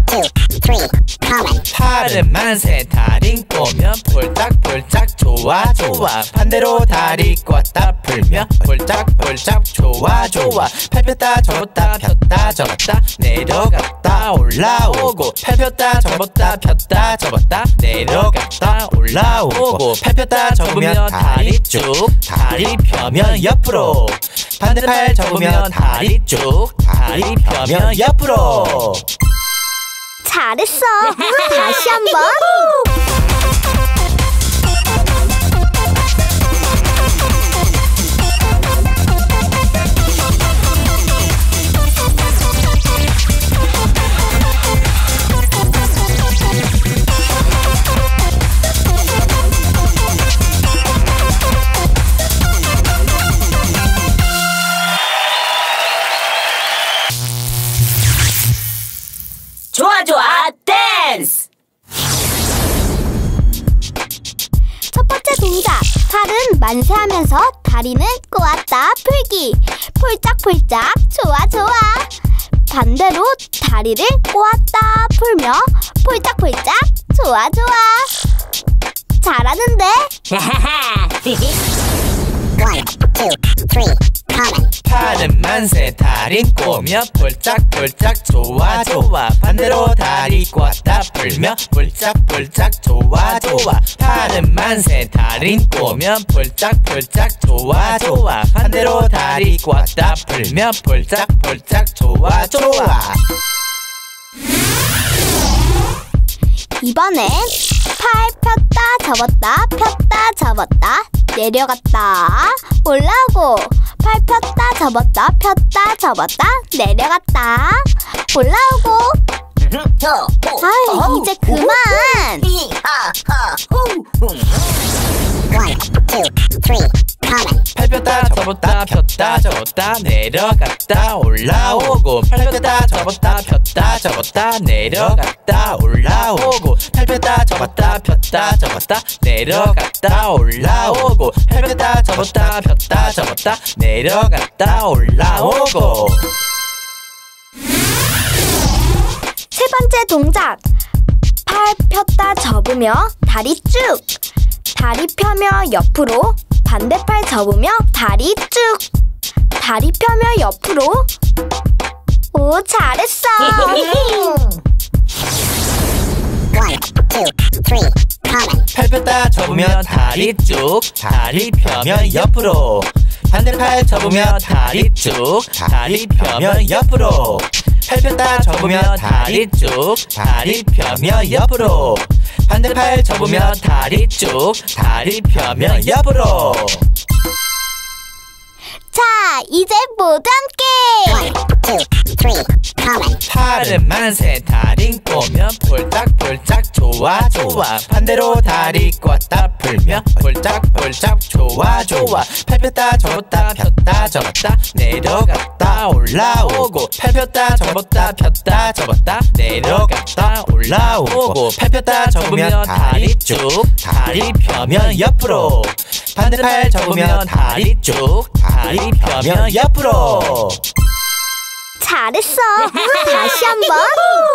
팔은 만세 다리 꼬면 폴짝폴짝 좋아 좋아. 반대로 다리 꽂다 풀면 폴짝폴짝 좋아 좋아. 팔 폈다 접었다 폈다 접었다 내려갔다 올라오고. 팔 폈다 접었다 폈다 접었다 내려갔다 올라오고. 팔 폈다 접으면 다리 쭉 다리 펴면 옆으로. 반대팔 접으면 다리 쭉 다리 펴면 옆으로. 잘했어. 다시 한번. 좋아 좋아 댄스! 첫 번째 동작, 팔은 만세하면서 다리는 꼬았다 풀기. 폴짝폴짝 좋아 좋아. 반대로 다리를 꼬았다 풀며 폴짝폴짝 좋아 좋아. 잘하는데? 팔은 만세 다리 꼬며 폴짝폴짝 좋아 좋아. 반대로 다리 꽂다 풀며 폴짝폴짝 좋아 좋아. 팔은 만세 다리 꼬며 폴짝폴짝 좋아 좋아. 반대로 다리 꽂다 풀며 폴짝폴짝 좋아 좋아. 이번엔 팔 폈다 접었다 폈다 접었다 내려갔다 올라오고. 팔 폈다 접었다 폈다 접었다 내려갔다 올라오고. 아이, 이제 그만. 팔 폈다 접었다 폈다 접었다 내려갔다 올라오고. 팔 폈다 접었다 폈다 접었다 내려갔다 올라오고. 팔 폈다 접었다 폈다 접었다 내려갔다 올라오고. 팔 폈다 접었다 폈다 접었다 내려갔다 올라오고. 세 번째 동작, 팔 폈다 접으며 다리 쭉. 다리 펴며 옆으로. 반대팔 접으며 다리 쭉. 다리 펴며 옆으로. 오, 잘했어. 팔 폈다 접으며 다리 쭉 다리 펴며 옆으로. 반대팔 접으며 다리 쭉 다리 펴며 옆으로. 팔 폈다 접으며 다리 쭉 다리 펴며 옆으로. 반대팔 접으며 다리 쭉 다리 펴며 옆으로. 자, 이제 모두 함께. 팔은 만세 다리 꼬며 폴짝폴짝 좋아 좋아. 반대로 다리 꽂다 풀며 폴짝폴짝 좋아 좋아. 팔 폈다 접었다 폈다 접었다 내려갔다 올라오고. 팔 폈다 접었다 폈다 접었다 내려갔다 올라오고. 팔 폈다 접으며 다리 쭉 다리 펴며 옆으로. 반대팔 접으며 다리 쭉 다리 펴며 옆으로. 잘했어. 다시 한번.